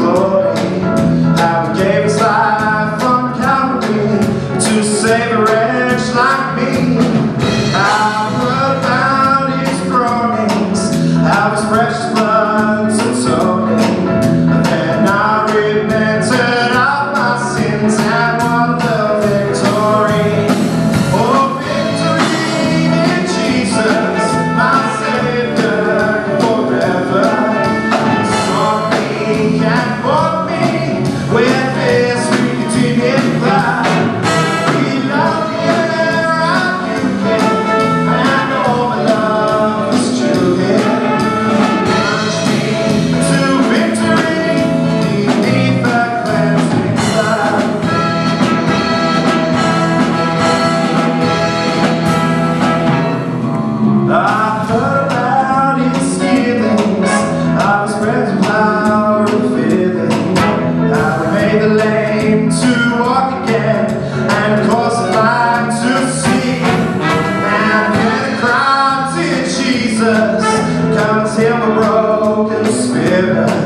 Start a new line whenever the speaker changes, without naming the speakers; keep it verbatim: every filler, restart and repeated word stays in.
glory. How he gave his life on Calvary to save a wretch like me. How profound his groanings, how his precious blood told me. Then I repented of my sins and won the victory. Oh, victory in Jesus, my Savior forever. He sought me and bought me with his redeeming blood. He loved me ere I knew him, and all my love was true him. Plunged me to victory beneath the cleansing blood. I heard about his healings, of his present power and feeling. How he made the lame to walk again, and caused the blind to see. And when the crowd to Jesus, come and heal my broken spirit.